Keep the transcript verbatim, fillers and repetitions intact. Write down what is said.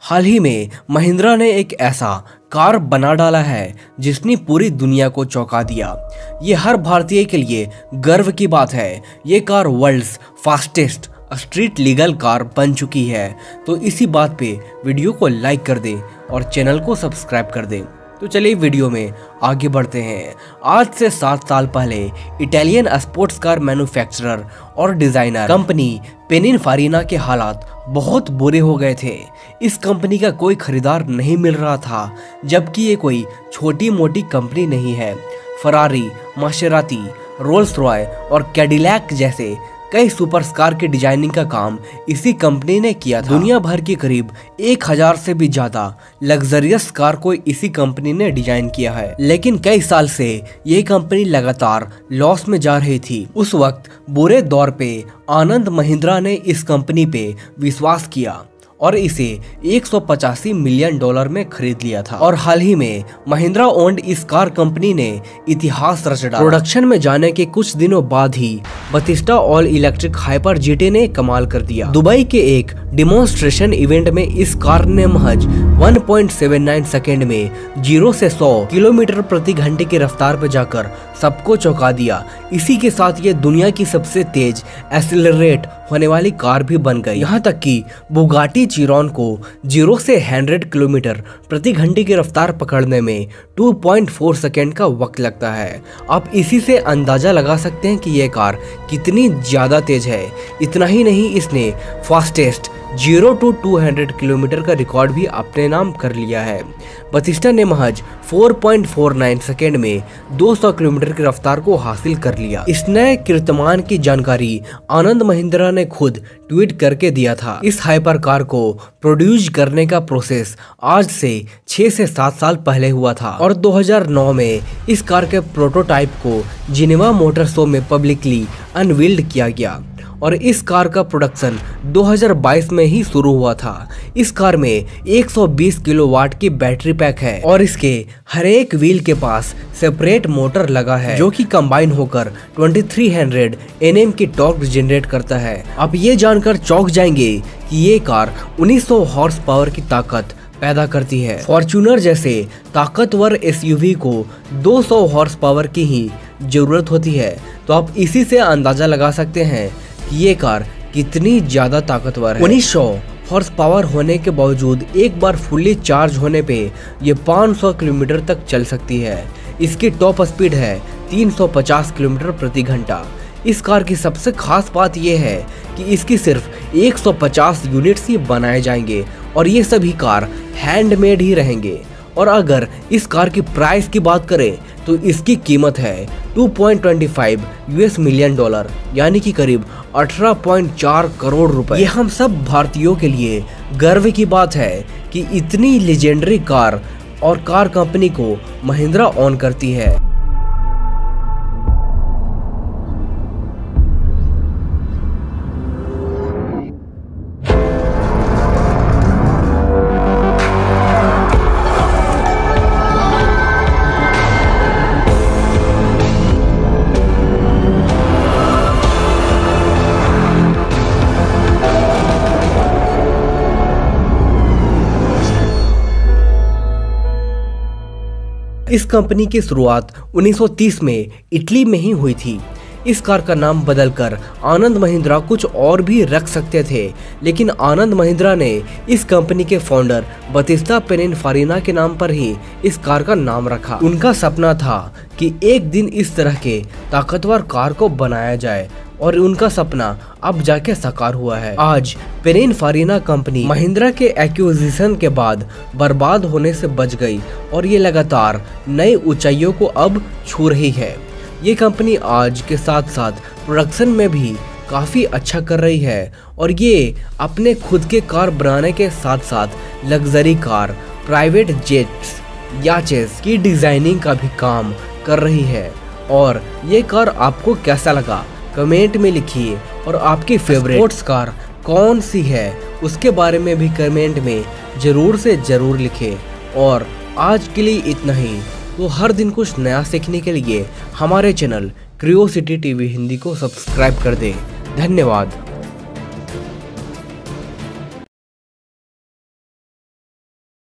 हाल ही में महिंद्रा ने एक ऐसा कार बना डाला है जिसने पूरी दुनिया को चौंका दिया। ये हर भारतीय के लिए गर्व की बात है। ये car world's fastest street legal car बन चुकी है। तो इसी बात पे वीडियो को लाइक कर दें और चैनल को सब्सक्राइब कर दें। तो चलिए वीडियो में आगे बढ़ते हैं। आज से सात साल पहले इटालियन स्पोर्ट्स कार मैन्युफैक्चरर और डिजाइनर कंपनी पिनिनफारिना के हालात बहुत बुरे हो गए थे। इस कंपनी का कोई खरीदार नहीं मिल रहा था, जबकि ये कोई छोटी मोटी कंपनी नहीं है। फरारी, मासेराती, रोल्स रॉय और कैडिलैक जैसे कई सुपरकार के डिजाइनिंग का काम इसी कंपनी ने किया था। दुनिया भर की करीब एक हजार से भी ज्यादा लग्जरियस कार को इसी कंपनी ने डिजाइन किया है, लेकिन कई साल से ये कंपनी लगातार लॉस में जा रही थी। उस वक्त बुरे दौर पे आनंद महिंद्रा ने इस कंपनी पे विश्वास किया और इसे एक सौ पचासी मिलियन डॉलर में खरीद लिया था। और हाल ही में महिंद्रा ओन्ड इस कार कंपनी ने इतिहास रच डाला। प्रोडक्शन में जाने के कुछ दिनों बाद ही Battista all electric hyper GT ने कमाल कर दिया। दुबई के एक डिमोन्स्ट्रेशन इवेंट में इस कार ने महज एक पॉइंट सात नौ सेकंड में जीरो से सौ किलोमीटर प्रति घंटे की रफ्तार पर जाकर सबको चौंका दिया। इसी के साथ ये दुनिया की सबसे तेज एक्सीलरेट होने वाली कार भी बन गई। यहाँ तक कि बुगाटी चिरॉन को जीरो से सौ किलोमीटर प्रति घंटे की रफ्तार पकड़ने में दो पॉइंट चार सेकंड का वक्त लगता है। आप इसी से अंदाजा लगा सकते हैं कि यह कार कितनी ज्यादा तेज है। इतना ही नहीं, इसने fastest zero to two hundred kilometre का रिकॉर्ड भी अपने नाम कर लिया है। बतिस्टा ने महज चार पॉइंट चार नौ सेकंड में दो सौ किलोमीटर की रफ्तार को हासिल कर लिया। इस नए कीर्तिमान की जानकारी आनंद महिंद्रा ने खुद ट्वीट करके दिया था। इस हाइपर कार को प्रोड्यूस करने का प्रोसेस आज से छह से सात साल पहले हुआ था और दो हज़ार नौ में इस कार के प्रोटोटाइप को जिनेवा मोटर शो में पब्लिकली अनवील्ड किया गया और इस कार का प्रोडक्शन दो हज़ार बाईस में ही शुरू हुआ था। इस कार में एक सौ बीस किलोवाट की बैटरी पैक है और इसके हर एक व्हील के पास सेपरेट मोटर लगा है, जो कि कंबाइन होकर तेईस सौ एन एम की टॉर्क जनरेट करता है। आप ये जानकर चौंक जाएंगे कि ये कार उन्नीस सौ हॉर्स पावर की ताकत पैदा करती है। फॉर्च्यूनर जैसे ताकतवर एस यू वी को दो सौ हॉर्स पावर की ही जरूरत होती है। तो आप इसी से अंदाजा लगा सकते हैं ये कार कितनी ज्यादा ताकतवर है। उन्नीस सौ हॉर्स पावर होने के बावजूद एक बार फुल्ली चार्ज होने पे ये पाँच सौ किलोमीटर तक चल सकती है। इसकी टॉप स्पीड है तीन सौ पचास किलोमीटर प्रति घंटा। इस कार की सबसे खास बात यह है कि इसकी सिर्फ एक सौ पचास यूनिट्स ही बनाए जाएंगे और ये सभी कार हैंडमेड ही रहेंगे। और अगर इस कार की प्राइस की बात करें तो इसकी कीमत है दो पॉइंट दो पाँच यूएस मिलियन डॉलर, यानी कि करीब अठारह पॉइंट चार करोड़ रुपए। ये हम सब भारतीयों के लिए गर्व की बात है कि इतनी लेजेंडरी कार और कार कंपनी को महिंद्रा ओन करती है। इस कंपनी की शुरुआत उन्नीस सौ तीस में इटली में ही हुई थी। इस कार का नाम बदलकर आनंद महिंद्रा कुछ और भी रख सकते थे, लेकिन आनंद महिंद्रा ने इस कंपनी के फाउंडर बतिस्टा पिनिनफारिना के नाम पर ही इस कार का नाम रखा। उनका सपना था कि एक दिन इस तरह के ताकतवर कार को बनाया जाए और उनका सपना अब जाके साकार हुआ है। आज पिनिनफारिना कंपनी महिंद्रा के एक्विजिशन के बाद बर्बाद होने से बच गई और ये लगातार नई ऊंचाइयों को अब छू रही है। ये कंपनी आज के साथ साथ प्रोडक्शन में भी काफ़ी अच्छा कर रही है और ये अपने खुद के कार बनाने के साथ साथ लग्जरी कार, प्राइवेट जेट्स, याचेस की डिजाइनिंग का भी काम कर रही है। और ये कार आपको कैसा लगा कमेंट में लिखिए और आपकी फेवरेट स्पोर्ट्स कार कौन सी है उसके बारे में भी कमेंट में ज़रूर से ज़रूर लिखें। और आज के लिए इतना ही। तो हर दिन कुछ नया सीखने के लिए हमारे चैनल क्यूरियोसिटी टीवी हिंदी को सब्सक्राइब कर दें। धन्यवाद।